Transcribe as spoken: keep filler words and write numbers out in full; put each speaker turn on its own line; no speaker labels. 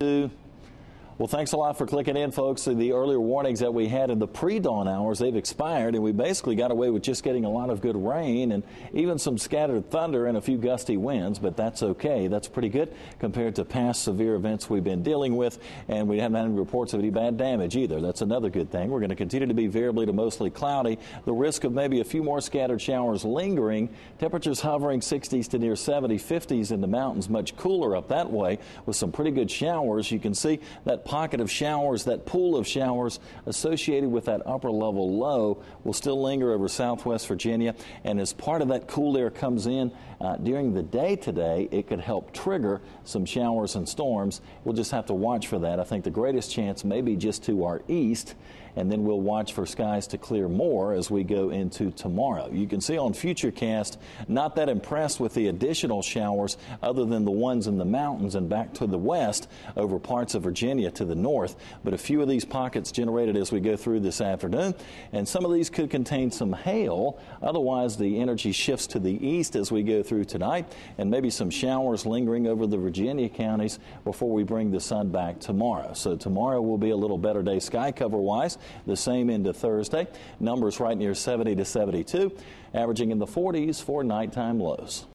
Well, thanks a lot for clicking in, folks. The earlier warnings that we had in the pre-dawn hours, they've expired, and we basically got away with just getting a lot of good rain and even some scattered thunder and a few gusty winds, but that's okay. That's pretty good compared to past severe events we've been dealing with, and we haven't had any reports of any bad damage either. That's another good thing. We're going to continue to be variably to mostly cloudy. The risk of maybe a few more scattered showers lingering. Temperatures hovering sixties to near seventy, fifties in the mountains, much cooler up that way with some pretty good showers. You can see that pocket of showers, that pool of showers associated with that upper level low will still linger over southwest Virginia, and as part of that cool air comes in uh, during the day today, it could help trigger some showers and storms. We'll just have to watch for that. I think the greatest chance may be just to our east, and then we'll watch for skies to clear more as we go into tomorrow. You can see on Futurecast, not that impressed with the additional showers other than the ones in the mountains and back to the west over parts of Virginia to the north, but a few of these pockets generated as we go through this afternoon, and some of these could contain some hail. Otherwise, the energy shifts to the east as we go through tonight, and maybe some showers lingering over the Virginia counties before we bring the sun back tomorrow. So tomorrow will be a little better day sky cover wise. The same into Thursday. Numbers right near seventy to seventy-two, averaging in the forties for nighttime lows.